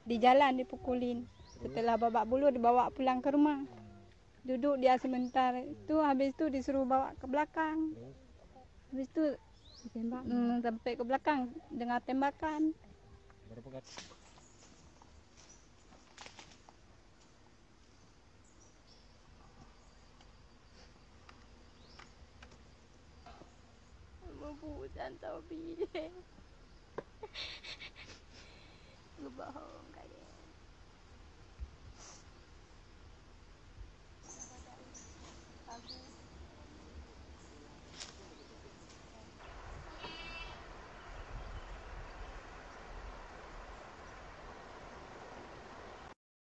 di jalan dipukulin. Setelah babak belur dibawa pulang ke rumah. Duduk dia sebentar. Itu habis itu disuruh bawa ke belakang. Habis itu sampai ke belakang dengar tembakan. Berapa kali? Membusan tahu pilih. Gue bohong kayak.